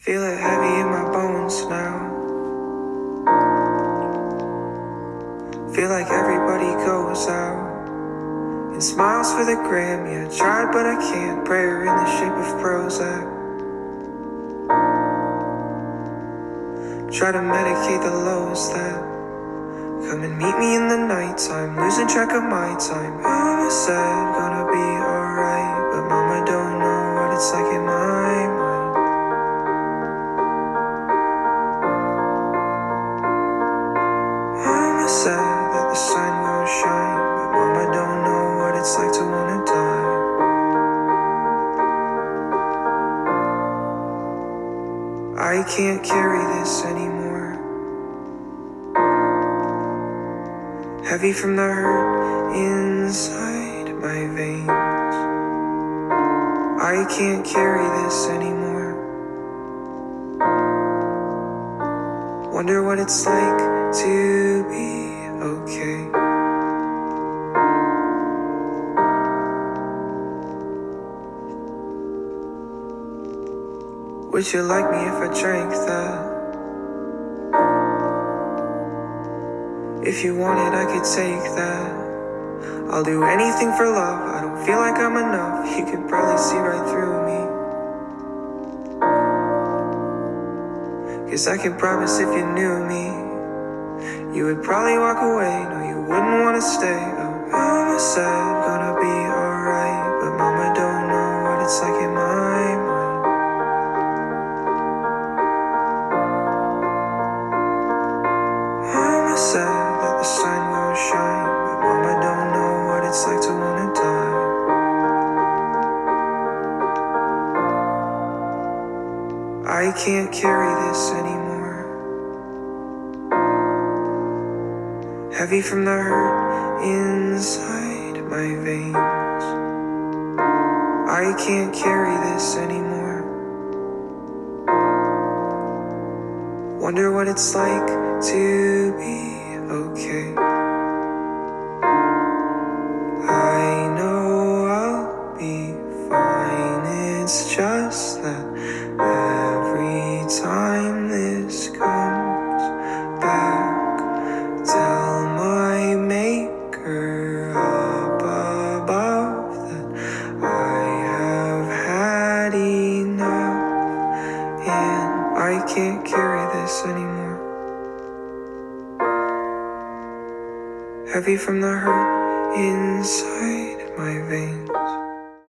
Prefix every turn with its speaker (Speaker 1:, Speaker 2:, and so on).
Speaker 1: Feel it heavy in my bones now. Feel like everybody goes out and smiles for the gram. Yeah, I tried but I can't. Prayer in the shape of Prozac. Try to medicate the lows that come and meet me in the nighttime. Losing track of my time. Mama said gonna be alright, but mama don't know what it's like in my mind. Mama said that the sun won't shine, but mama don't know what it's like to wanna die. I can't carry this anymore. Heavy from the hurt inside my veins. I can't carry this anymore. Wonder what it's like to be okay. Would you like me if I drank that? If you want it, I could take that. I'll do anything for love. I don't feel like I'm enough. You can probably see right through me. 'Cause I can promise if you knew me, you would probably walk away. No, you wouldn't wanna stay. Oh, mama said gonna be alright, but mama don't know what it's like in my mind. Mama said that the sun won't shine, but mama don't know what it's like to wanna die. I can't carry this anymore. Heavy from the hurt inside my veins. I can't carry this anymore. Wonder what it's like to be okay. I know I'll be fine. It's just that every time this comes back, tell my maker up above that I have had enough, and I can't carry this anymore. Heavy from the hurt inside my veins.